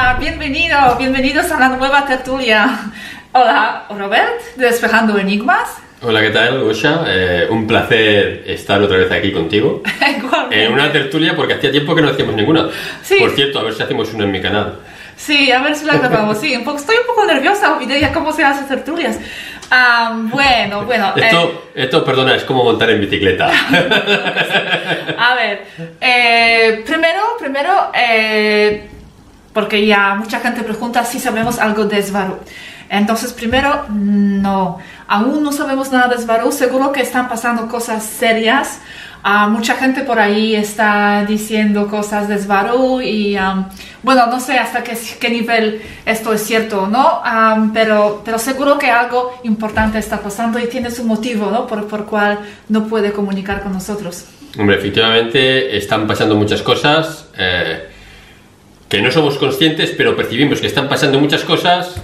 Bienvenidos a la nueva tertulia. Hola, Robert, de Despejando Enigmas. Hola, ¿qué tal, Gosha? Un placer estar otra vez aquí contigo. En una tertulia, porque hacía tiempo que no hacíamos ninguna. Sí. Por cierto, a ver si hacemos una en mi canal. Sí, a ver si la grabamos. Sí, estoy un poco nerviosa, olvidé ya cómo se hacen tertulias. Bueno. Esto, perdona, es como montar en bicicleta. A ver, primero, porque ya mucha gente pregunta si sabemos algo de Svaru. Entonces, primero, no, aún no sabemos nada de Svaru. Seguro que están pasando cosas serias. Mucha gente por ahí está diciendo cosas de Svaru y, bueno, no sé hasta qué nivel esto es cierto o no, pero seguro que algo importante está pasando y tiene su motivo, ¿no? Por cual no puede comunicar con nosotros. Hombre, efectivamente, están pasando muchas cosas que no somos conscientes, pero percibimos que están pasando muchas cosas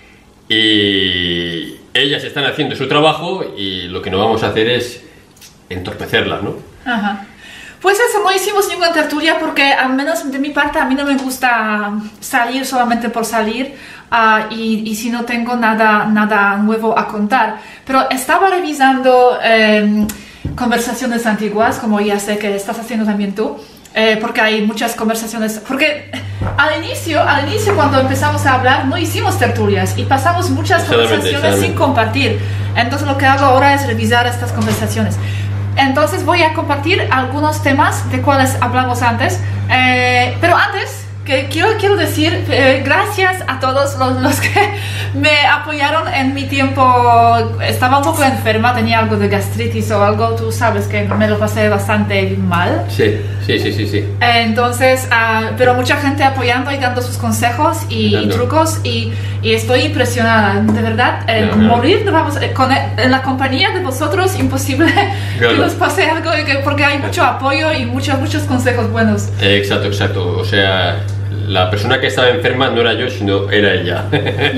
y ellas están haciendo su trabajo y lo que no vamos a hacer es entorpecerlas, ¿no? Ajá. Pues eso, no hicimos ninguna tertulia porque, al menos de mi parte, a mí no me gusta salir solamente por salir y si no tengo nada nuevo a contar. Pero estaba revisando conversaciones antiguas, como ya sé que estás haciendo también tú, porque hay muchas conversaciones. Porque al inicio, cuando empezamos a hablar, no hicimos tertulias y pasamos muchas conversaciones sin compartir. Entonces, lo que hago ahora es revisar estas conversaciones. Entonces voy a compartir algunos temas de cuales hablamos antes, pero antes que quiero decir gracias a todos los que me apoyaron en mi tiempo. Estaba un poco enferma, tenía algo de gastritis o algo, tú sabes que me lo pasé bastante mal. Sí. Entonces, pero mucha gente apoyando y dando sus consejos y trucos y estoy impresionada, de verdad. Morir, vamos, en la compañía de vosotros, imposible que nos pase algo, porque hay mucho apoyo y muchos consejos buenos. Exacto, o sea, la persona que estaba enferma no era yo, sino era ella.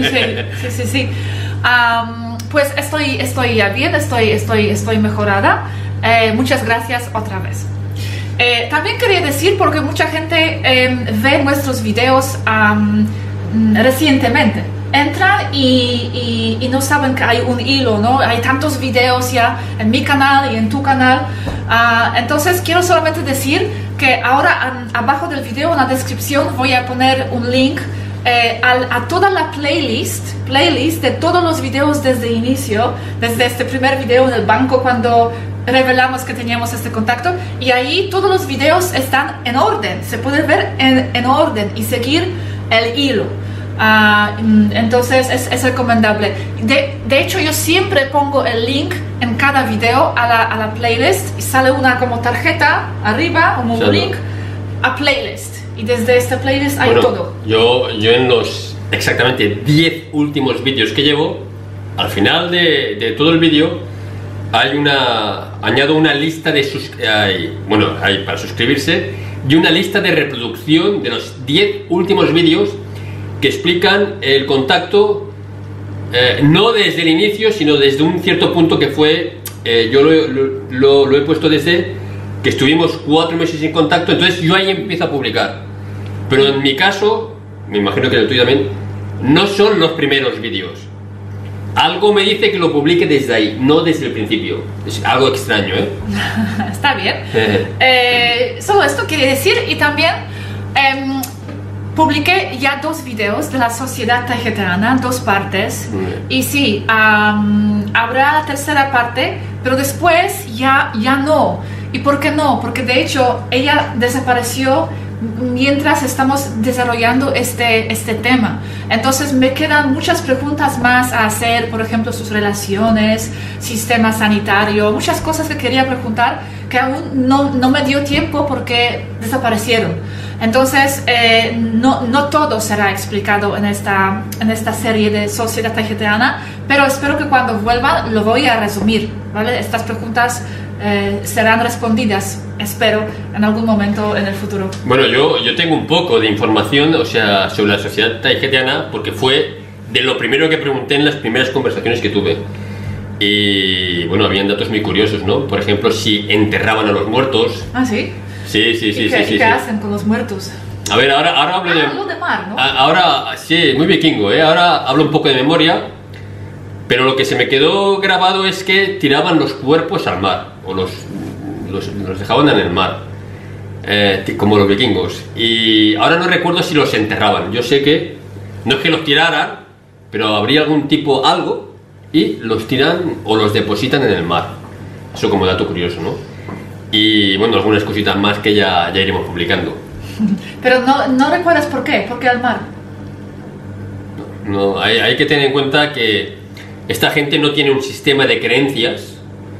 Sí. Pues estoy ya bien, estoy mejorada. Muchas gracias otra vez. También quería decir, porque mucha gente ve nuestros videos recientemente. Entran y no saben que hay un hilo, ¿no? Hay tantos videos ya en mi canal y en tu canal. Entonces quiero solamente decir que ahora abajo del video, en la descripción, voy a poner un link a toda la playlist de todos los videos desde el inicio, desde este primer video en el banco cuando revelamos que teníamos este contacto, y ahí todos los videos están en orden, se puede ver en orden y seguir el hilo. Entonces es recomendable. De hecho, yo siempre pongo el link en cada video a la playlist y sale una como tarjeta arriba, como un link a playlist, y desde esta playlist hay todo. Yo en los exactamente 10 últimos vídeos que llevo, al final de todo el vídeo añado una lista de hay para suscribirse y una lista de reproducción de los 10 últimos vídeos que explican el contacto, no desde el inicio, sino desde un cierto punto que fue, yo lo he puesto desde que estuvimos 4 meses sin contacto, entonces yo ahí empiezo a publicar. Pero en mi caso, me imagino que en el tuyo también, no son los primeros vídeos. Algo me dice que lo publique desde ahí, no desde el principio. Es algo extraño, ¿eh? Está bien. Solo esto quería decir, y también publiqué ya 2 videos de la Sociedad Taijetiana, 2 partes. Y sí, habrá la tercera parte, pero después ya no. ¿Y por qué no? Porque de hecho ella desapareció mientras estamos desarrollando este tema. Entonces me quedan muchas preguntas más a hacer, por ejemplo, sus relaciones, sistema sanitario, muchas cosas que quería preguntar que aún no me dio tiempo porque desaparecieron. Entonces no todo será explicado en esta serie de Sociedad Taijetiana, pero espero que cuando vuelva lo voy a resumir, ¿vale? Estas preguntas serán respondidas, espero, en algún momento en el futuro. Bueno, yo tengo un poco de información, o sea, sobre la Sociedad Taijetiana, porque fue de lo primero que pregunté en las primeras conversaciones que tuve. Y bueno, habían datos muy curiosos, ¿no? Por ejemplo, si enterraban a los muertos. ¿Ah, sí? Sí. ¿Y qué hacen con los muertos? A ver, ahora hablo de mar, ¿no? Ahora, sí, muy vikingo, ¿eh? Ahora hablo un poco de memoria, pero lo que se me quedó grabado es que tiraban los cuerpos al mar, o los dejaban en el mar, como los vikingos. Y ahora no recuerdo si los enterraban. Yo sé que, no es que los tiraran, pero habría algún tipo, algo, y los tiran o los depositan en el mar. Eso como dato curioso, ¿no? Y bueno, algunas cositas más que ya iremos publicando. Pero no recuerdas por qué. ¿Por qué al mar? No, hay que tener en cuenta que esta gente no tiene un sistema de creencias.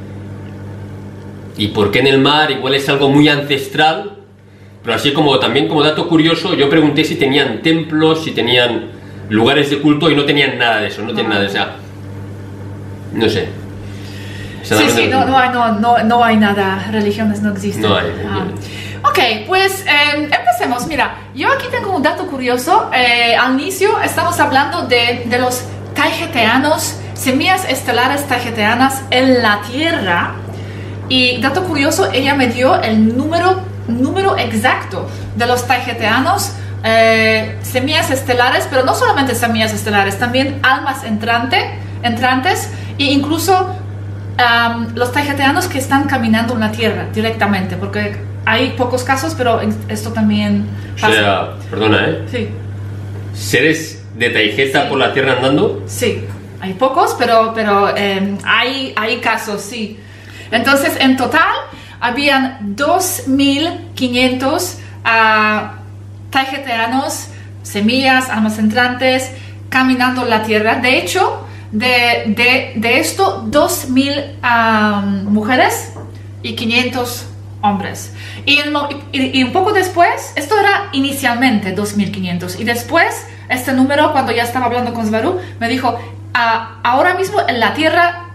Y por qué en el mar igual es algo muy ancestral. Pero así como también como dato curioso, yo pregunté si tenían templos, si tenían lugares de culto, y no tenían nada de eso, no tienen nada de eso. No sé. Sí, no hay nada, religiones no existen. No hay. Ok, pues empecemos. Mira, yo aquí tengo un dato curioso. Al inicio estamos hablando de los taigeteanos, semillas estelares taigeteanas en la Tierra. Y dato curioso, ella me dio el número exacto de los taigeteanos, semillas estelares, pero no solamente semillas estelares, también almas entrantes e incluso los taigeteanos que están caminando en la Tierra directamente, porque hay pocos casos, pero esto también pasa. O sea, perdona, Sí. ¿Seres de taigeta por la Tierra andando? Sí, hay pocos, pero hay casos, sí. Entonces, en total, habían 2.500 taigeteanos, semillas, almas entrantes, caminando en la Tierra. De hecho, de esto, 2.000 mujeres y 500 hombres. Y un poco después, esto era inicialmente 2.500. Y después, este número, cuando ya estaba hablando con Svaru, me dijo, ahora mismo en la Tierra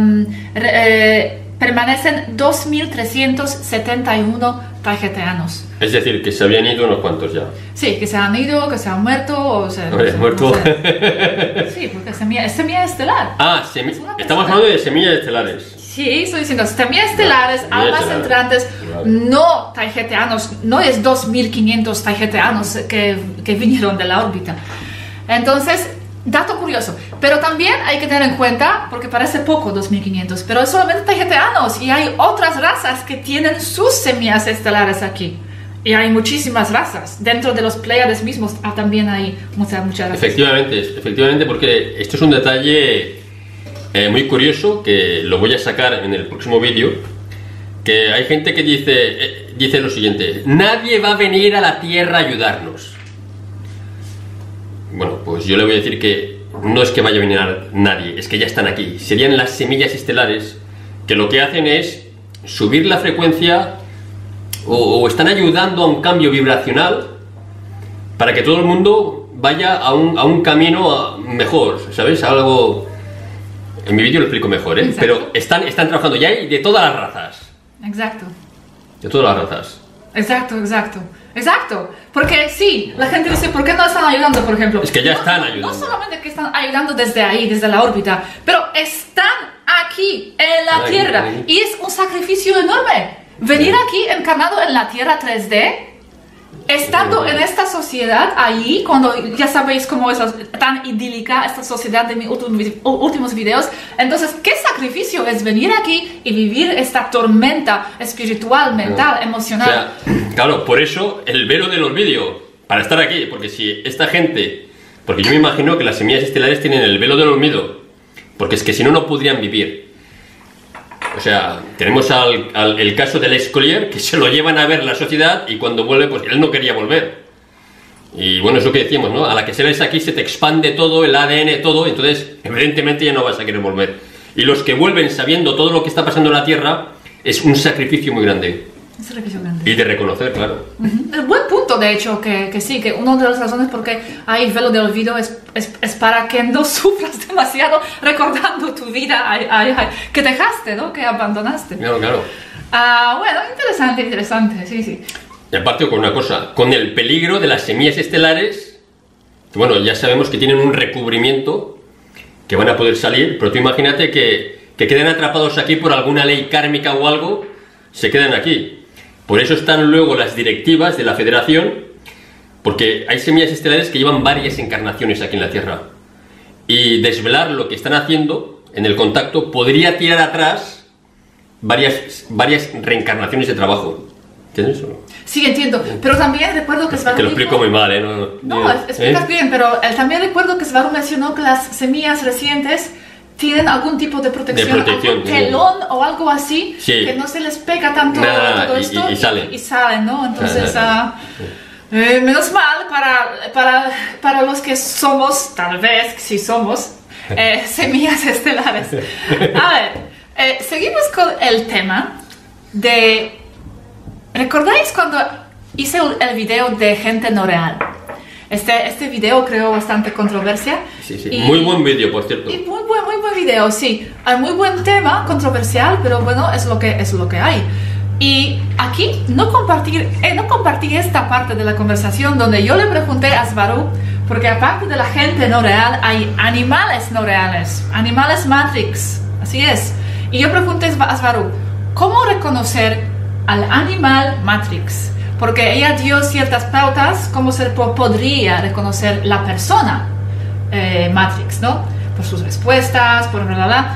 permanecen 2.371 taigeteanos. Es decir, que se habían ido unos cuantos ya. Sí, que se han ido, que se han muerto, o sea... ¿Muerto? No sé. Sí, porque es semilla estelar. Estamos hablando de semillas estelares. Sí, estoy diciendo semillas estelares, almas entrantes, Vale. no taigeteanos, no es 2.500 taigeteanos que vinieron de la órbita. Entonces, dato curioso, pero también hay que tener en cuenta, porque parece poco 2.500, pero es solamente taigeteanos y hay otras razas que tienen sus semillas estelares aquí. Y hay muchísimas razas. Dentro de los Pleiades mismos también hay muchas razas. Efectivamente, porque esto es un detalle muy curioso que lo voy a sacar en el próximo vídeo. Que hay gente que dice lo siguiente: nadie va a venir a la Tierra a ayudarnos. Bueno, pues yo le voy a decir que no es que vaya a venir nadie, es que ya están aquí. Serían las semillas estelares que lo que hacen es subir la frecuencia o están ayudando a un cambio vibracional para que todo el mundo vaya a un camino mejor, ¿sabes? Algo... En mi vídeo lo explico mejor, ¿eh? Exacto. Pero están trabajando ya y de todas las razas. Exacto. De todas las razas. Exacto, porque sí, la gente dice, ¿por qué no están ayudando, por ejemplo? Es que ya están ayudando. No solamente que están ayudando desde ahí, desde la órbita, pero están aquí, en la Tierra, y es un sacrificio enorme. Venir aquí encarnado en la Tierra 3D, estando en esta sociedad ahí, cuando ya sabéis cómo es tan idílica esta sociedad de mis últimos videos, entonces, ¿qué sacrificio es venir aquí y vivir esta tormenta espiritual, mental, emocional? O sea, claro, por eso el velo de los vídeos, para estar aquí, porque si esta gente, porque yo me imagino que las semillas estelares tienen el velo del olvido, porque es que si no, no podrían vivir. O sea, tenemos el caso del Escolier, que se lo llevan a ver la sociedad y cuando vuelve, pues él no quería volver. Y bueno, es lo que decíamos, ¿no? A la que sales aquí se te expande todo, el ADN, todo, entonces evidentemente ya no vas a querer volver. Y los que vuelven sabiendo todo lo que está pasando en la Tierra, es un sacrificio muy grande. Un sacrificio grande. Y de reconocer, claro. Buen punto, de hecho, que sí, que una de las razones por qué hay velo de olvido es para que no sufras demasiado recordando tu vida que dejaste, ¿no? Que abandonaste. Claro. Bueno, interesante, sí. Y aparte con una cosa, con el peligro de las semillas estelares, que bueno, ya sabemos que tienen un recubrimiento, que van a poder salir, pero tú imagínate que queden atrapados aquí por alguna ley kármica o algo, se quedan aquí. Por eso están luego las directivas de la Federación Porque hay semillas estelares que llevan varias encarnaciones aquí en la Tierra. Y desvelar lo que están haciendo en el contacto podría tirar atrás varias reencarnaciones de trabajo. ¿Entiendes eso? Sí, entiendo. Pero también recuerdo que Svaru Te lo explico muy mal, ¿eh? No, explicas bien, pero también recuerdo que Svaru mencionó que las semillas recientes tienen algún tipo de protección, algún telón o algo así, sí, que no se les pega tanto todo esto y salen. Y salen, ¿no? Entonces, menos mal para los que somos, tal vez, si somos, semillas estelares. A ver, seguimos con el tema de... ¿Recordáis cuando hice el video de gente no real? Este video creó bastante controversia. Sí, sí. Muy buen video, por cierto. Y muy buen video, sí. Hay muy buen tema, controversial, pero bueno, es lo que hay. Y aquí no compartí esta parte de la conversación donde yo le pregunté a Svaru, porque aparte de la gente no real, hay animales no reales, animales Matrix, así es. Y yo pregunté a Svaru, ¿cómo reconocer al animal Matrix? Porque ella dio ciertas pautas cómo se podría reconocer la persona Matrix, ¿no? Por sus respuestas, por bla, bla, bla.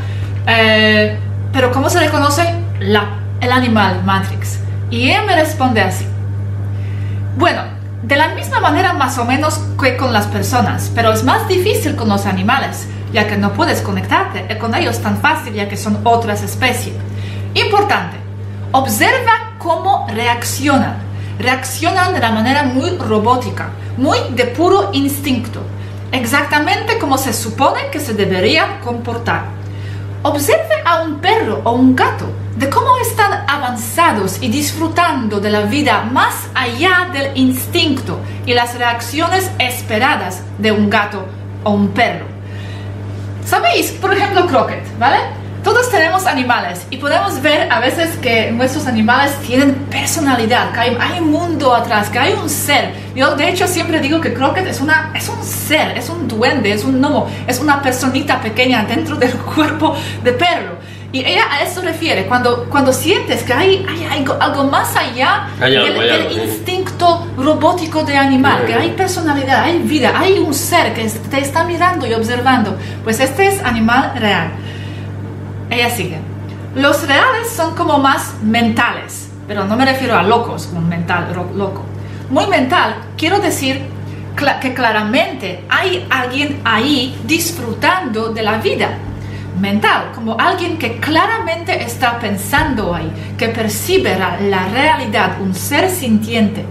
Pero ¿cómo se reconoce el animal Matrix? Y ella me responde así. Bueno, de la misma manera más o menos que con las personas, pero es más difícil con los animales, ya que no puedes conectarte con ellos tan fácil, ya que son otras especies. Importante, observa cómo reaccionan. Reaccionan de la manera muy robótica, muy de puro instinto, exactamente como se supone que se debería comportar. Observe a un perro o un gato, de cómo están avanzados y disfrutando de la vida más allá del instinto y las reacciones esperadas de un gato o un perro. ¿Sabéis? Por ejemplo, Crockett, ¿vale? Todos tenemos animales y podemos ver a veces que nuestros animales tienen personalidad, que hay un mundo atrás, que hay un ser. Yo de hecho siempre digo que Crockett es un ser, es un duende, es un gnomo, es una personita pequeña dentro del cuerpo de perro. Y ella a eso refiere, cuando sientes que hay algo más allá del instinto robótico de animal, que hay personalidad, hay vida, hay un ser que te está mirando y observando, pues este es animal real. Ella sigue. Los reales son como más mentales, pero no me refiero a locos, como mental, loco. Muy mental, quiero decir que claramente hay alguien ahí disfrutando de la vida. Mental, como alguien que claramente está pensando ahí, que percibe la realidad, un ser sintiente.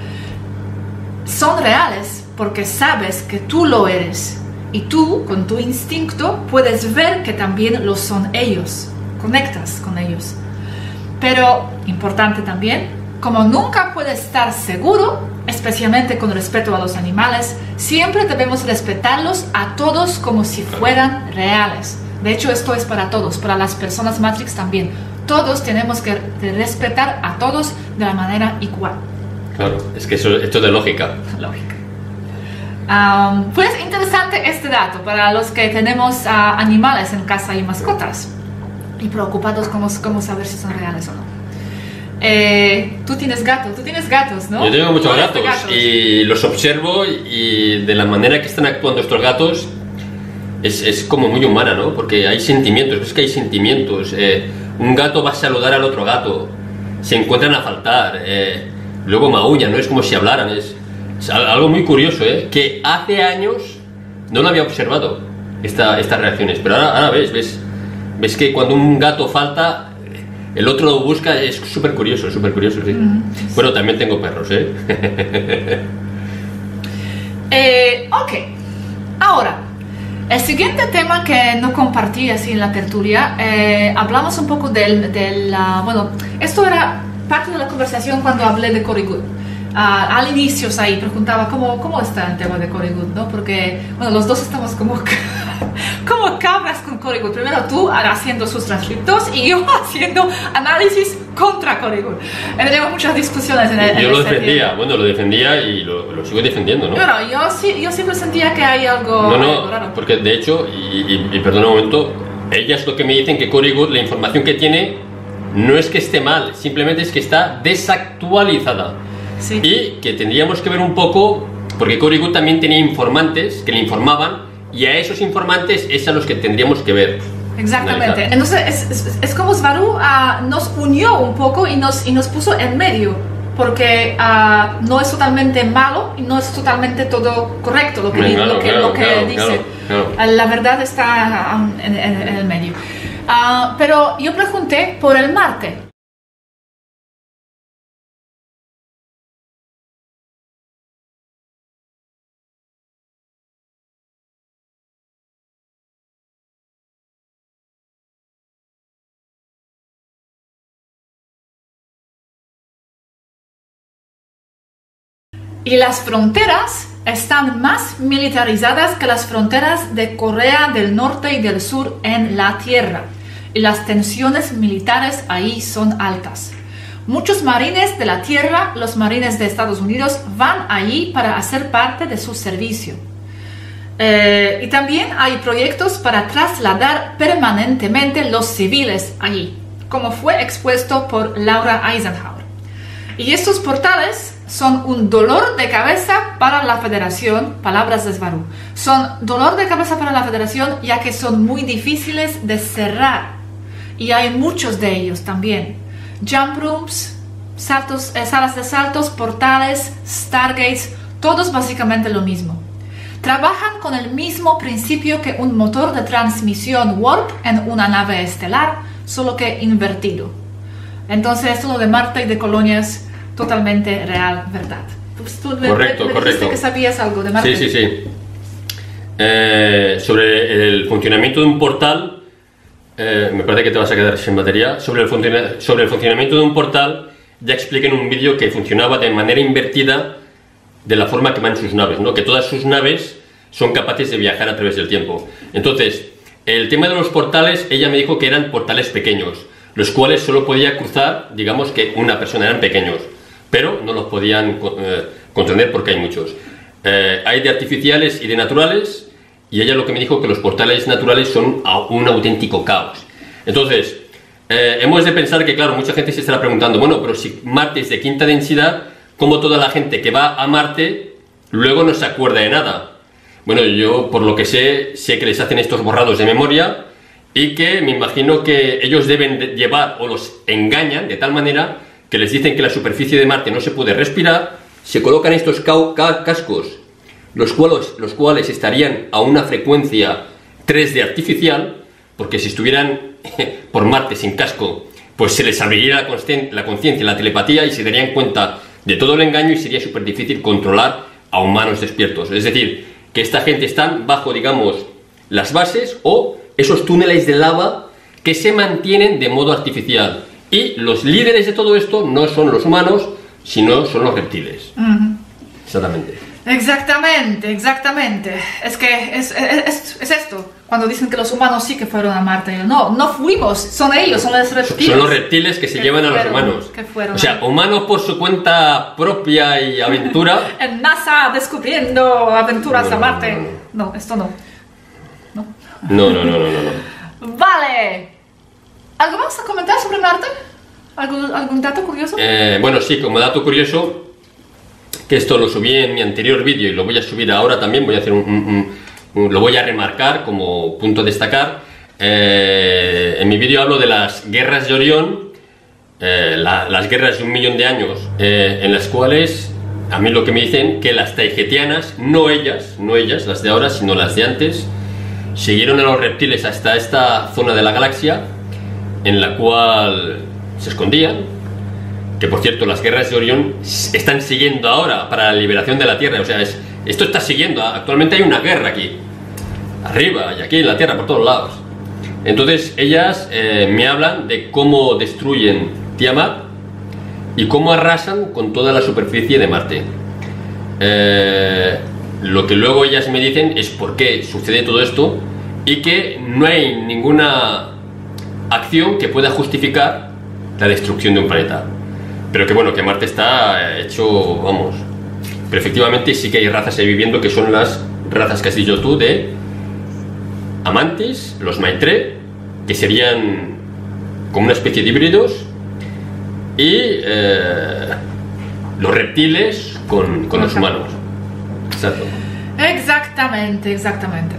Son reales porque sabes que tú lo eres. Y tú, con tu instinto, puedes ver que también lo son ellos. Conectas con ellos. Pero, importante también, como nunca puedes estar seguro, especialmente con respecto a los animales, siempre debemos respetarlos a todos como si fueran reales. De hecho, esto es para todos, para las personas Matrix también. Todos tenemos que respetar a todos de la manera igual. Claro, es que esto es de lógica. Lógica. Pues interesante este dato para los que tenemos animales en casa y mascotas y preocupados como saber si son reales o no. Tú tienes gatos, ¿no? Yo tengo muchos gatos y los observo y de la manera que están actuando estos gatos es como muy humana, ¿no? Porque hay sentimientos, es que hay sentimientos. Un gato va a saludar al otro gato, se encuentran a faltar, luego maullan, ¿no? Es como si hablaran, es algo muy curioso, que hace años no lo había observado estas reacciones, pero ahora ves que cuando un gato falta, el otro lo busca, es súper curioso, sí. Bueno, también tengo perros, Ok, ahora, el siguiente tema que no compartí así en la tertulia, hablamos un poco bueno, esto era parte de la conversación cuando hablé de Corey Goode. Al inicio ahí preguntaba cómo está el tema de Corey Goode, ¿no? Porque, bueno, los dos estamos como cabras con Corey Goode. Primero tú haciendo sus transcriptos y yo haciendo análisis contra Corey Goode. Tenemos muchas discusiones en el Yo lo defendía y lo sigo defendiendo, ¿no? Bueno, yo siempre sentía que hay algo raro. Porque de hecho, y perdona un momento, ellas lo que me dicen que Corey Goode, la información que tiene, no es que esté mal, simplemente es que está desactualizada. Sí. Y que tendríamos que ver un poco, porque Corrigo también tenía informantes que le informaban, y a esos informantes es a los que tendríamos que ver. Exactamente. Analizar. Entonces es como Svaru nos unió un poco y nos puso en medio, porque no es totalmente malo y no es totalmente todo correcto lo que dice. Claro. La verdad está en el medio. Pero yo pregunté por el Marte. Y las fronteras están más militarizadas que las fronteras de Corea del Norte y del Sur en la Tierra. Y las tensiones militares ahí son altas. Muchos marines de la Tierra, los marines de Estados Unidos, van allí para hacer parte de su servicio. Y también hay proyectos para trasladar permanentemente los civiles allí, como fue expuesto por Laura Eisenhower. Y estos portales son un dolor de cabeza para la Federación, palabras de Svaru. Son dolor de cabeza para la Federación ya que son muy difíciles de cerrar. Y hay muchos de ellos también. Jump rooms, salas de saltos, portales, stargates, todos básicamente lo mismo. Trabajan con el mismo principio que un motor de transmisión warp en una nave estelar, solo que invertido. Entonces esto de Marte y de colonias totalmente real, verdad. Correcto. Dijiste que sabías algo de Marte. Sí. Sobre el funcionamiento de un portal, me parece que te vas a quedar sin batería. Sobre el funcionamiento de un portal, ya expliqué en un vídeo que funcionaba de manera invertida de la forma que van sus naves, ¿no? Que todas sus naves son capaces de viajar a través del tiempo. Entonces, el tema de los portales, ella me dijo que eran portales pequeños, los cuales solo podía cruzar, digamos que una persona, eran pequeños, pero no los podían contener porque hay muchos. Hay de artificiales y de naturales, y ella lo que me dijo que los portales naturales son un auténtico caos. Entonces, hemos de pensar que, claro, mucha gente se estará preguntando, bueno, pero si Marte es de quinta densidad, ¿cómo toda la gente que va a Marte luego no se acuerda de nada? Bueno, yo por lo que sé que les hacen estos borrados de memoria y que me imagino que ellos deben llevar o los engañan de tal manera que les dicen que la superficie de Marte no se puede respirar, se colocan estos cascos, los cuales estarían a una frecuencia 3D artificial, porque si estuvieran por Marte sin casco, pues se les abriría la conciencia, la telepatía y se darían cuenta de todo el engaño y sería súper difícil controlar a humanos despiertos. Es decir, que esta gente están bajo, digamos, las bases o esos túneles de lava que se mantienen de modo artificial. Y los líderes de todo esto no son los humanos, sino son los reptiles. Exactamente. Exactamente. Es que es esto. Cuando dicen que los humanos sí que fueron a Marte. No fuimos. Son ellos, son los reptiles. Son los reptiles que se llevan a los humanos. O sea, humanos por su cuenta propia y aventura. En NASA descubriendo aventuras a Marte. No, esto no. No. Vale. ¿Algo más a comentar sobre Marte? ¿Algún dato curioso? Bueno, sí, como dato curioso, que esto lo subí en mi anterior vídeo y lo voy a subir ahora también, voy a hacer lo voy a remarcar como punto a destacar. En mi vídeo hablo de las guerras de Orión, las guerras de 1 millón de años, en las cuales a mí lo que me dicen que las taigetianas, no ellas, las de ahora, sino las de antes, siguieron a los reptiles hasta esta zona de la galaxia, en la cual se escondían, que por cierto las guerras de Orión están siguiendo ahora para la liberación de la Tierra, o sea, esto está siguiendo, actualmente hay una guerra aquí, arriba y aquí en la Tierra, por todos lados. Entonces ellas me hablan de cómo destruyen Tiamat y cómo arrasan con toda la superficie de Marte. Lo que luego ellas me dicen es por qué sucede todo esto y que no hay ninguna acción que pueda justificar la destrucción de un planeta, pero que bueno, que Marte está hecho, vamos, pero efectivamente sí que hay razas ahí viviendo, que son las razas que has dicho tú de Amantis, los Maitre, que serían como una especie de híbridos, y los reptiles con los humanos. Exacto. Exactamente, exactamente.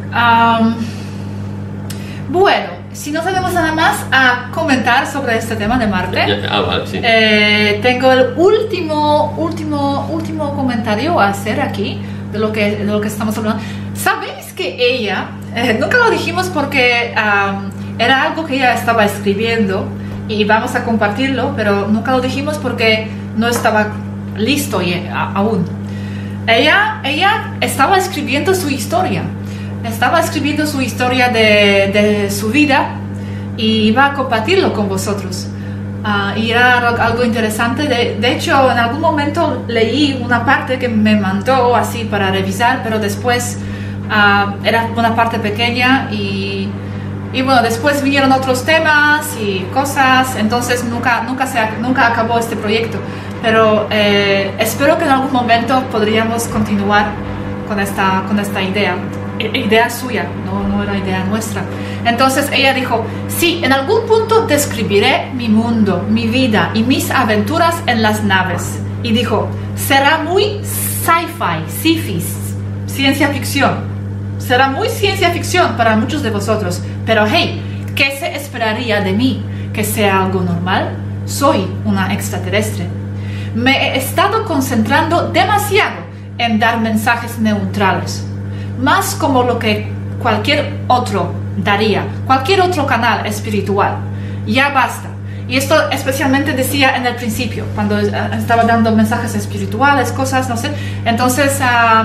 Bueno, si no tenemos nada más a comentar sobre este tema de Marte, Vale, sí. tengo el último comentario a hacer aquí de lo que estamos hablando. ¿Sabéis que ella, nunca lo dijimos porque era algo que ella estaba escribiendo y vamos a compartirlo, pero nunca lo dijimos porque no estaba listo aún. Ella estaba escribiendo su historia. Estaba escribiendo su historia de su vida y iba a compartirlo con vosotros. Y era algo interesante. De hecho, en algún momento leí una parte que me mandó así para revisar, pero después era una parte pequeña y bueno, después vinieron otros temas y cosas, entonces nunca acabó este proyecto. Pero espero que en algún momento podríamos continuar con esta idea suya, no era idea nuestra. Entonces ella dijo, sí, en algún punto describiré mi mundo, mi vida y mis aventuras en las naves. Y dijo, será muy sci-fi, ciencia ficción. Será muy ciencia ficción para muchos de vosotros, pero hey, ¿qué se esperaría de mí? ¿Que sea algo normal? Soy una extraterrestre. Me he estado concentrando demasiado en dar mensajes neutrales, más como lo que cualquier otro daría, cualquier otro canal espiritual. Ya basta. Y esto especialmente decía en el principio, cuando estaba dando mensajes espirituales, cosas, no sé. Entonces,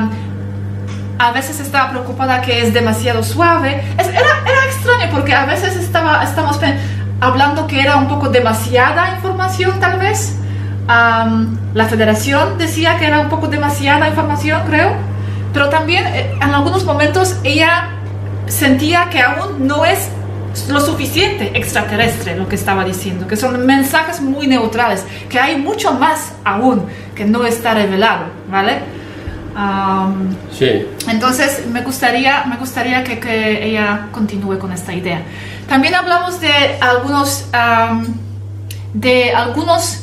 a veces estaba preocupada que es demasiado suave. Era extraño porque a veces estamos hablando que era un poco demasiada información, tal vez. La Federación decía que era un poco demasiada información, creo. Pero también en algunos momentos ella sentía que aún no es lo suficiente extraterrestre lo que estaba diciendo, que son mensajes muy neutrales, que hay mucho más aún que no está revelado, ¿vale? Sí. Entonces me gustaría que ella continúe con esta idea. También hablamos de algunos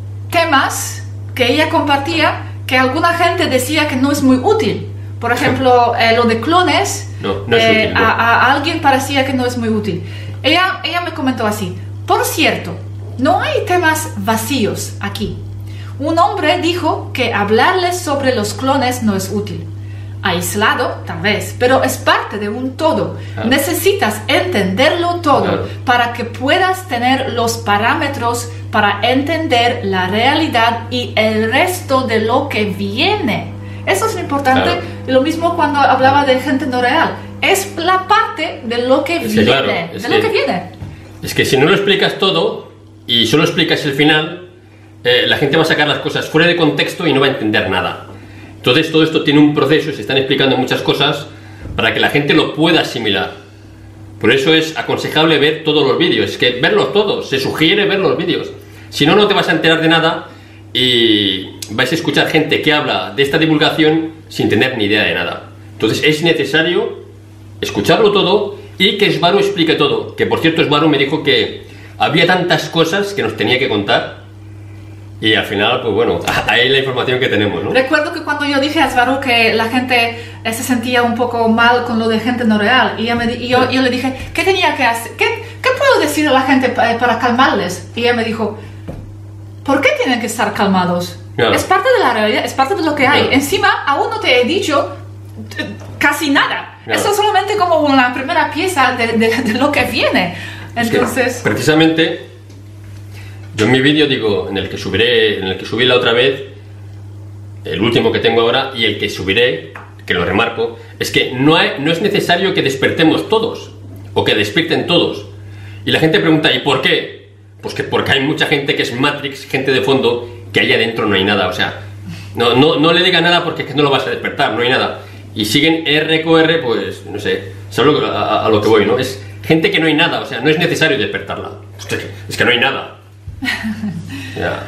temas que ella compartía que alguna gente decía que no es muy útil. Por ejemplo, lo de clones, no es útil, no. A alguien parecía que no es muy útil. Ella me comentó así, por cierto, no hay temas vacíos aquí. Un hombre dijo que hablarles sobre los clones no es útil. Aislado, tal vez, pero es parte de un todo. Claro. Necesitas entenderlo todo, claro, para que puedas tener los parámetros para entender la realidad y el resto de lo que viene. Eso es importante. Claro. Lo mismo cuando hablaba de gente no real. Es la parte de lo que viene. Claro, lo que viene. Es que si no lo explicas todo y solo explicas el final, la gente va a sacar las cosas fuera de contexto y no va a entender nada. Entonces todo esto tiene un proceso, se están explicando muchas cosas para que la gente lo pueda asimilar. Por eso es aconsejable ver todos los vídeos, es que verlos todos, se sugiere ver los vídeos. Si no, no te vas a enterar de nada y vais a escuchar gente que habla de esta divulgación sin tener ni idea de nada. Entonces es necesario escucharlo todo y que Sbaru explique todo. Que por cierto, Sbaru me dijo que había tantas cosas que nos tenía que contar. Y al final, pues bueno, ahí es la información que tenemos, ¿no? Recuerdo que cuando yo dije a Sbaru que la gente se sentía un poco mal con lo de gente no real, y yo le dije, ¿qué tenía que hacer? ¿Qué puedo decir a la gente para calmarles? Y ella me dijo, ¿por qué tienen que estar calmados? Claro. Es parte de la realidad, es parte de lo que hay. Claro. Encima, aún no te he dicho casi nada. Claro. Eso es solamente como una primera pieza de lo que viene. Entonces... Es que, precisamente... Yo en mi vídeo digo, en el que subí la otra vez, el último que tengo ahora y el que subiré, que lo remarco, es que no es necesario que despertemos todos o que despierten todos. Y la gente pregunta, ¿y por qué? Pues que porque hay mucha gente que es Matrix, gente de fondo, que ahí adentro no hay nada. O sea, no le diga nada porque es que no lo vas a despertar, no hay nada. Y siguen RQR, pues no sé, ¿sabes a lo que voy, no? Es gente que no hay nada, o sea, no es necesario despertarla. Es que no hay nada. Ya.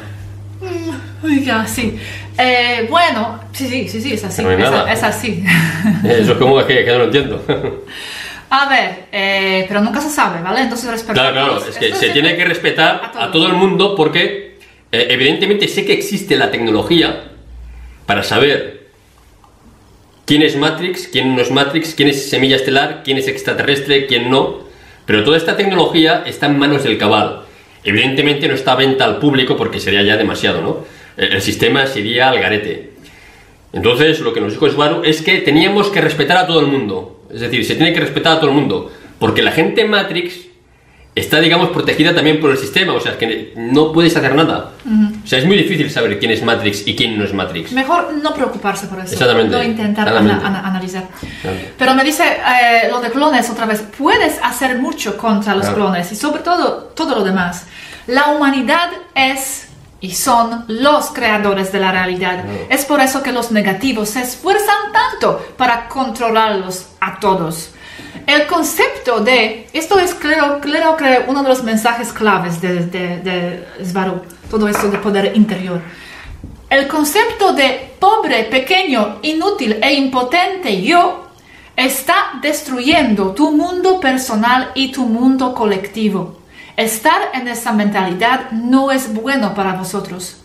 Oiga, sí. Bueno, sí, es así. No hay nada. Es así. Eso es como que no lo entiendo. A ver, pero nunca se sabe, ¿vale? Entonces respetamos. Claro, es que se tiene que respetar a todo el mundo porque evidentemente sé que existe la tecnología para saber quién es Matrix, quién no es Matrix, quién es semilla estelar, quién es extraterrestre, quién no, pero toda esta tecnología está en manos del Cabal. Evidentemente no está a venta al público porque sería ya demasiado, ¿no? El sistema sería al garete. Entonces, lo que nos dijo Svaru es que teníamos que respetar a todo el mundo. Es decir, se tiene que respetar a todo el mundo. Porque la gente Matrix está, digamos, protegida también por el sistema. O sea, es que no puedes hacer nada. O sea, es muy difícil saber quién es Matrix y quién no es Matrix. Mejor no preocuparse por eso. Exactamente. No intentar analizar. Exactamente. Pero me dice lo de clones otra vez. Puedes hacer mucho contra los clones y sobre todo lo demás. La humanidad es y son los creadores de la realidad. Es por eso que los negativos se esfuerzan tanto para controlarlos a todos. El concepto de, esto es creo que uno de los mensajes claves de Svaru, todo esto de poder interior. El concepto de pobre, pequeño, inútil e impotente yo está destruyendo tu mundo personal y tu mundo colectivo. Estar en esa mentalidad no es bueno para vosotros.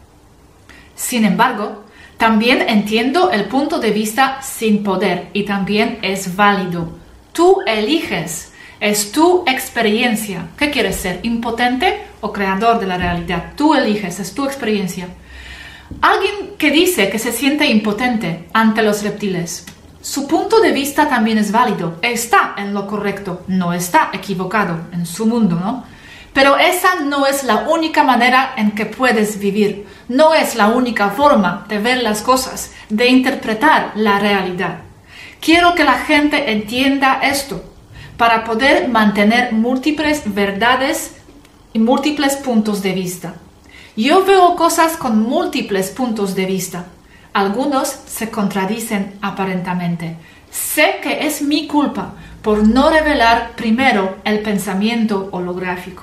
Sin embargo, también entiendo el punto de vista sin poder y también es válido. Tú eliges, es tu experiencia. ¿Qué quieres ser? ¿Impotente o creador de la realidad? Tú eliges, es tu experiencia. Alguien que dice que se siente impotente ante los reptiles, su punto de vista también es válido, está en lo correcto, no está equivocado en su mundo, ¿no? Pero esa no es la única manera en que puedes vivir, no es la única forma de ver las cosas, de interpretar la realidad. Quiero que la gente entienda esto, para poder mantener múltiples verdades y múltiples puntos de vista. Yo veo cosas con múltiples puntos de vista. Algunos se contradicen aparentemente. Sé que es mi culpa por no revelar primero el pensamiento holográfico.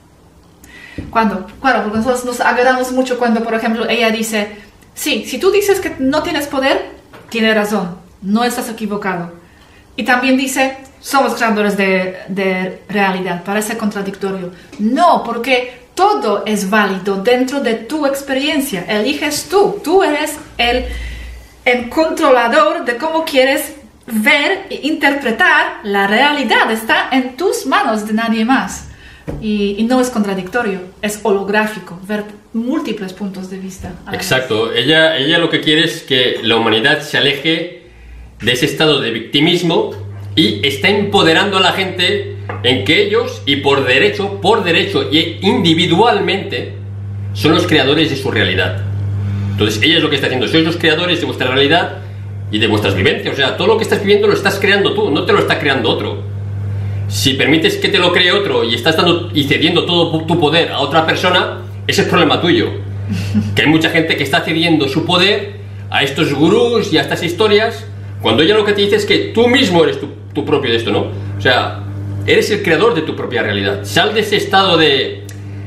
Claro, porque nosotros nos agarramos mucho cuando, por ejemplo, ella dice, sí, si tú dices que no tienes poder, tienes razón, no estás equivocado. Y también dice, somos creadores de realidad, parece contradictorio. No, porque todo es válido dentro de tu experiencia. Eliges tú eres el controlador de cómo quieres ver e interpretar la realidad. Está en tus manos, de nadie más. Y no es contradictorio, es holográfico, ver múltiples puntos de vista. Exacto, ella lo que quiere es que la humanidad se aleje de ese estado de victimismo y está empoderando a la gente en que ellos, y por derecho y individualmente, son los creadores de su realidad. Entonces ella es lo que está haciendo, sois los creadores de vuestra realidad y de vuestras vivencias. O sea, todo lo que estás viviendo lo estás creando tú, no te lo está creando otro. Si permites que te lo cree otro y estás dando y cediendo todo tu poder a otra persona, ese es problema tuyo. Que hay mucha gente que está cediendo su poder a estos gurús y a estas historias, cuando ella lo que te dice es que tú mismo eres tu propio de esto, ¿no? O sea, eres el creador de tu propia realidad. Sal de ese estado de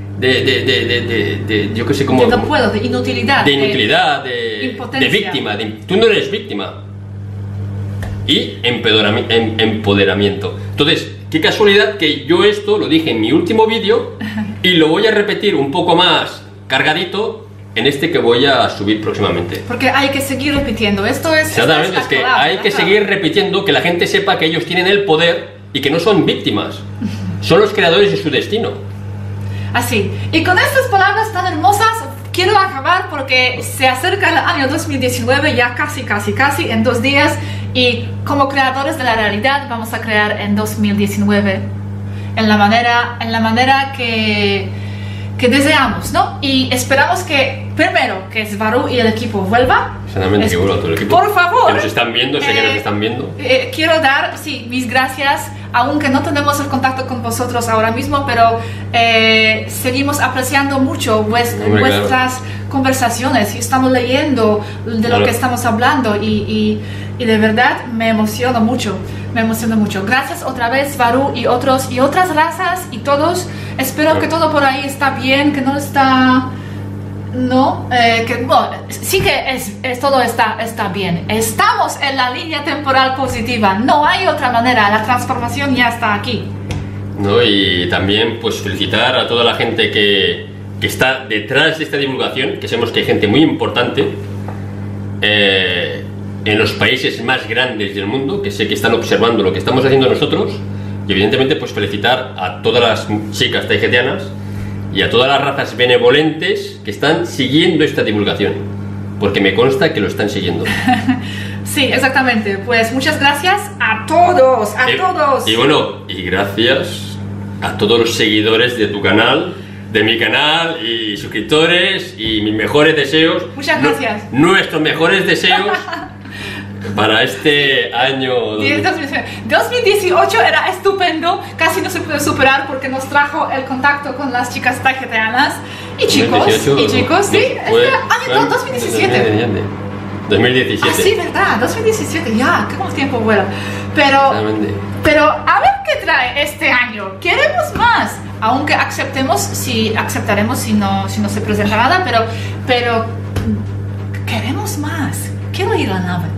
yo qué sé cómo... No puedo, de inutilidad. De inutilidad, de víctima. Tú no eres víctima. Y empoderamiento. Entonces, qué casualidad que yo esto lo dije en mi último vídeo y lo voy a repetir un poco más cargadito en este que voy a subir próximamente. Porque hay que seguir repitiendo. Esto es... Exactamente, es que hay que seguir repitiendo, que la gente sepa que ellos tienen el poder y que no son víctimas. Son los creadores de su destino. Así. Y con estas palabras tan hermosas quiero acabar porque se acerca el año 2019, ya casi en 2 días. Y como creadores de la realidad vamos a crear en 2019 en la manera que deseamos, ¿no? Y esperamos que primero que Svaru y el equipo vuelva. Exactamente, que vuelva todo el equipo. Por favor. Que nos están viendo, sé que nos están viendo. Quiero dar, sí, mis gracias, aunque no tenemos el contacto con vosotros ahora mismo, pero seguimos apreciando mucho vuestras conversaciones y estamos leyendo de lo que estamos hablando y de verdad me emociono mucho. Gracias otra vez, Svaru y otras razas y todos. Espero que todo por ahí está bien, que no está... No, sí que todo está bien. Estamos en la línea temporal positiva. No hay otra manera. La transformación ya está aquí. No, y también pues felicitar a toda la gente que que está detrás de esta divulgación, que sabemos que hay gente muy importante en los países más grandes del mundo, que sé que están observando lo que estamos haciendo nosotros, y evidentemente pues felicitar a todas las chicas taijetianas y a todas las razas benevolentes que están siguiendo esta divulgación, porque me consta que lo están siguiendo. Sí, exactamente. Pues muchas gracias a todos, a todos. Y bueno, y gracias a todos los seguidores de tu canal, de mi canal, y suscriptores, y mis mejores deseos. Muchas gracias. Nuestros mejores deseos para este año 2018 era estupendo, casi no se puede superar porque nos trajo el contacto con las chicas taijetianas y chicos, 2018, sí, este año 2017. 2017. Ah, sí, verdad, 2017, ya, qué como tiempo vuela. Pero a ver qué trae este año. Queremos más, aunque aceptaremos si no se presenta nada, pero queremos más. Quiero ir a la nave.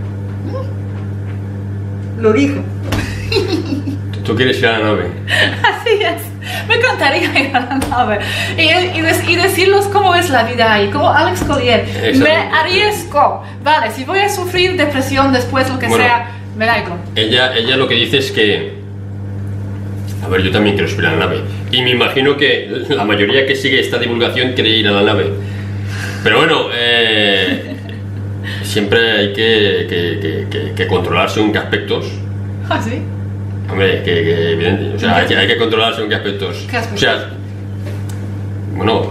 Lo dijo. ¿Tú quieres ir a la nave? Así es. Me encantaría ir a la nave y decirles cómo es la vida ahí, como Alex Collier. Me arriesgo. Vale, si voy a sufrir depresión después, lo que sea, me da igual. Ella lo que dice es que... A ver, yo también quiero subir a la nave. Y me imagino que la mayoría que sigue esta divulgación quiere ir a la nave. Pero bueno, siempre hay que controlar según qué aspectos. ¿Ah, sí? Hombre, que evidente, o sea, hay que controlar según qué aspectos. ¿Qué aspectos? O sea, bueno,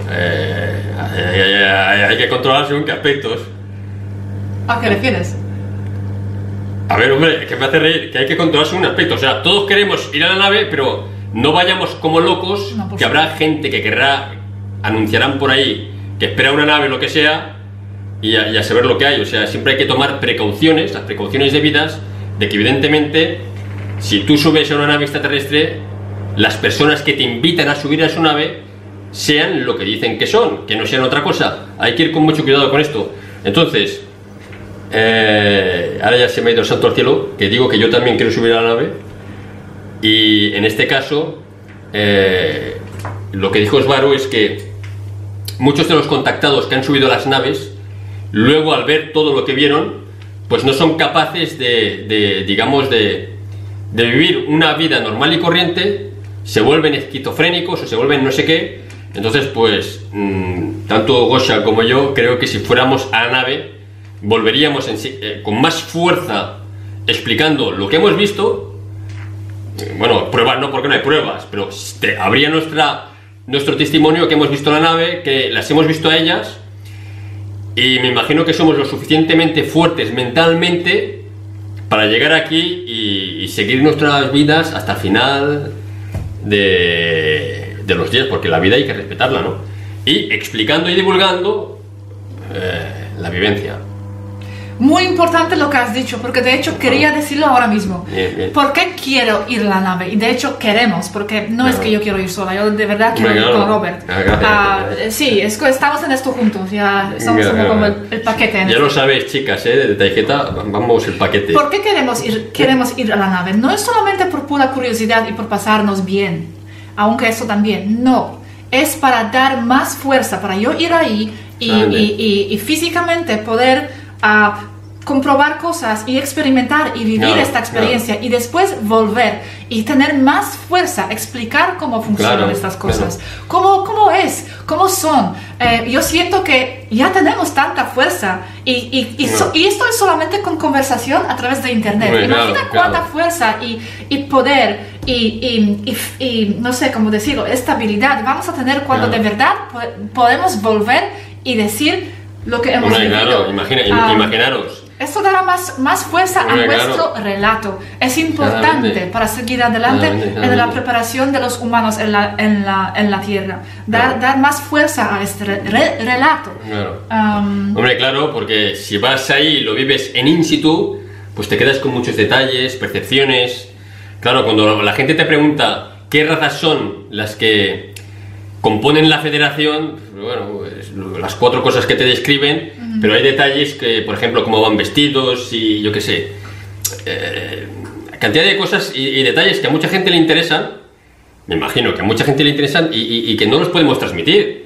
hay que controlar según qué aspectos. ¿A qué refieres? A ver, hombre, que me hace reír, que hay que controlar según aspectos. O sea, todos queremos ir a la nave, pero no vayamos como locos, no, que habrá gente que anunciarán por ahí que espera una nave, lo que sea, y a saber lo que hay. O sea, siempre hay que tomar precauciones, las precauciones debidas, de que evidentemente, si tú subes a una nave extraterrestre, las personas que te invitan a subir a su nave sean lo que dicen que son, que no sean otra cosa. Hay que ir con mucho cuidado con esto. Entonces, ahora ya se me ha ido el santo al cielo, que digo que yo también quiero subir a la nave. Y en este caso, lo que dijo Svaru es que muchos de los contactados que han subido a las naves, luego al ver todo lo que vieron, pues no son capaces de vivir una vida normal y corriente, se vuelven esquizofrénicos o se vuelven no sé qué. Entonces, pues, tanto Gosha como yo creo que si fuéramos a la nave, volveríamos con más fuerza explicando lo que hemos visto. Bueno, pruebas no, porque no hay pruebas, pero habría nuestro testimonio que hemos visto en la nave, que las hemos visto a ellas, y me imagino que somos lo suficientemente fuertes mentalmente para llegar aquí y seguir nuestras vidas hasta el final de los días, porque la vida hay que respetarla, ¿no? Y explicando y divulgando la vivencia. Muy importante lo que has dicho, porque de hecho quería decirlo ahora mismo. Bien. ¿Por qué quiero ir a la nave? Y de hecho queremos, porque no es que yo quiero ir sola, yo de verdad quiero ir con Robert. Sí, estamos en esto juntos, ya estamos como el paquete. Ya lo sabéis, chicas, de Taijeta, vamos el paquete. ¿Por qué queremos ir a la nave? No es solamente por pura curiosidad y por pasarnos bien, aunque eso también, no. Es para dar más fuerza, para yo ir ahí y físicamente poder comprobar cosas y experimentar y vivir esta experiencia y después volver y tener más fuerza, explicar cómo funcionan estas cosas, cómo son. Yo siento que ya tenemos tanta fuerza y esto es solamente con conversación a través de internet. Imagina cuánta fuerza y poder y no sé cómo decirlo, estabilidad vamos a tener cuando de verdad podemos volver y decir lo que hemos vivido. Imaginaros. Esto dará más fuerza a nuestro relato. Es importante para seguir adelante en la preparación de los humanos en la Tierra. Dar más fuerza a este relato. Hombre, claro, porque si vas ahí y lo vives en in situ, pues te quedas con muchos detalles, percepciones. Claro, cuando la gente te pregunta qué razas son las que componen la federación, bueno, pues, las 4 cosas que te describen, pero hay detalles que, por ejemplo, cómo van vestidos y yo qué sé, cantidad de cosas y detalles que a mucha gente le interesan, me imagino que a mucha gente le interesan y que no los podemos transmitir.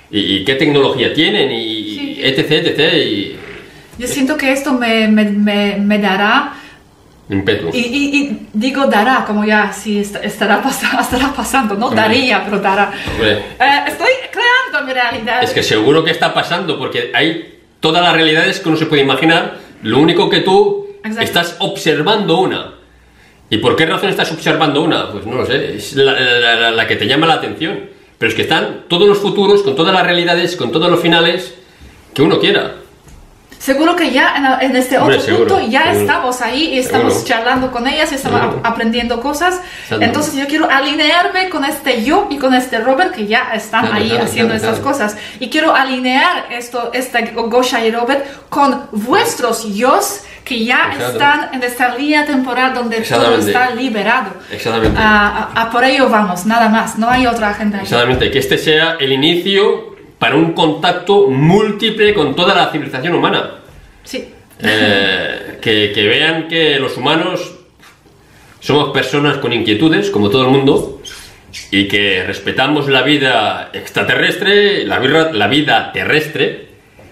y qué tecnología tienen Sí. etc, etc. Y Yo siento que esto me dará, impetu. y digo dará, como ya sí estará pasando, no Hombre. daría, pero dará. Hombre. Estoy creando mi realidad. Es que seguro que está pasando, porque hay todas las realidades que uno se puede imaginar, lo único que tú Exacto. estás observando una. ¿Y por qué razón estás observando una? Pues no lo sé, es la que te llama la atención. Pero es que están todos los futuros, con todas las realidades, con todos los finales que uno quiera. Seguro que ya en este Hombre, otro seguro, punto ya seguro. estamos ahí y estamos Seguro. charlando con ellas y estamos Seguro. aprendiendo cosas. Exacto. Entonces yo quiero alinearme con este yo y con este Robert que ya están Claro, ahí claro, haciendo claro, estas claro. cosas. Y quiero alinear este Gosha y Robert con vuestros yos que ya Exacto. están en esta línea temporal donde todo Exactamente. está liberado. Exactamente. Por ello vamos, nada más. No hay otra agenda. Exactamente, que este sea el inicio para un contacto múltiple con toda la civilización humana. Sí. Que vean que los humanos somos personas con inquietudes, como todo el mundo, y que respetamos la vida extraterrestre, la vida terrestre,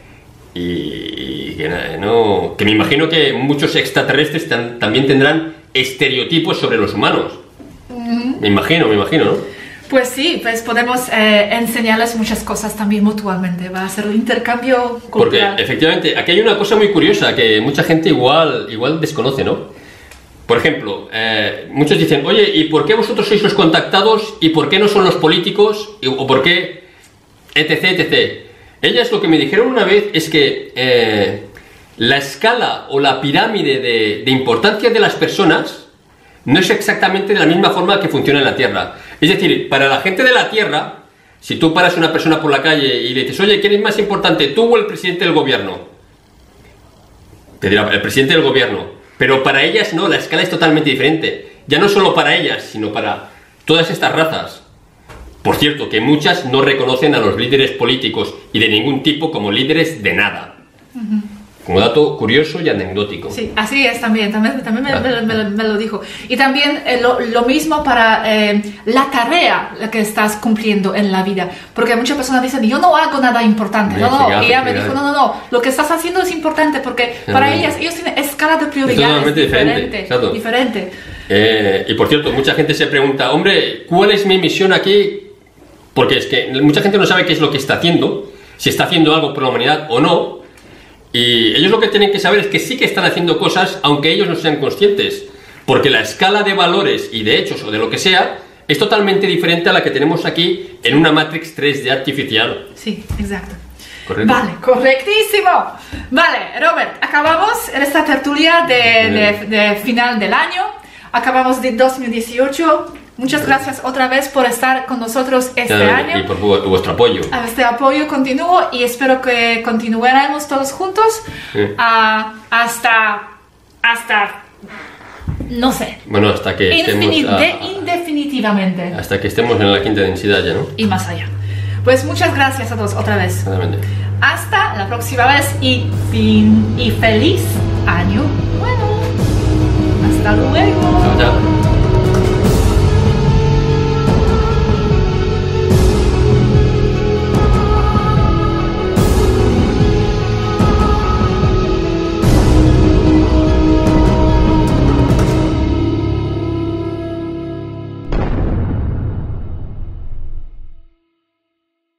y que me imagino que muchos extraterrestres también tendrán estereotipos sobre los humanos. Me imagino, ¿no? Pues sí, pues podemos enseñarles muchas cosas también mutuamente. Va a ser un intercambio Porque cultural. efectivamente, aquí hay una cosa muy curiosa que mucha gente igual desconoce, ¿no? Por ejemplo, muchos dicen, oye, ¿y por qué vosotros sois los contactados y por qué no son los políticos? ¿O por qué? Etc, etc. Ellas lo que me dijeron una vez es que la escala o la pirámide de importancia de las personas no es exactamente de la misma forma que funciona en la Tierra. Es decir, para la gente de la Tierra, si tú paras a una persona por la calle y le dices, oye, ¿quién es más importante, tú o el presidente del gobierno? Te dirá, el presidente del gobierno. Pero para ellas no, la escala es totalmente diferente. Ya no solo para ellas, sino para todas estas razas. Por cierto, que muchas no reconocen a los líderes políticos y de ningún tipo como líderes de nada. Como dato curioso y anecdótico. Sí, así es también me lo dijo. Y también lo mismo para la tarea que estás cumpliendo en la vida. Porque muchas personas dicen, yo no hago nada importante. Y ella me dijo, no, lo que estás haciendo es importante porque para ellos tienen escala de prioridades totalmente diferente, exacto. diferente. Y por cierto, mucha gente se pregunta, hombre, ¿cuál es mi misión aquí? Porque es que mucha gente no sabe qué es lo que está haciendo, si está haciendo algo por la humanidad o no. Y ellos lo que tienen que saber es que sí que están haciendo cosas, aunque ellos no sean conscientes. Porque la escala de valores y de hechos o de lo que sea es totalmente diferente a la que tenemos aquí en una Matrix 3D artificial. Sí, exacto. ¿Correcto? Vale, correctísimo. Vale, Robert, acabamos en esta tertulia de final del año. Acabamos de 2018. Muchas gracias otra vez por estar con nosotros este año. Y por vuestro apoyo. Este apoyo continuo y espero que continuemos todos juntos hasta no sé. Bueno, hasta que Indefinitivamente. hasta que estemos en la quinta densidad ya, ¿no? Y más allá. Pues muchas gracias a todos otra vez. Exactamente. Hasta la próxima vez y feliz año nuevo. Hasta luego. Chao, chao.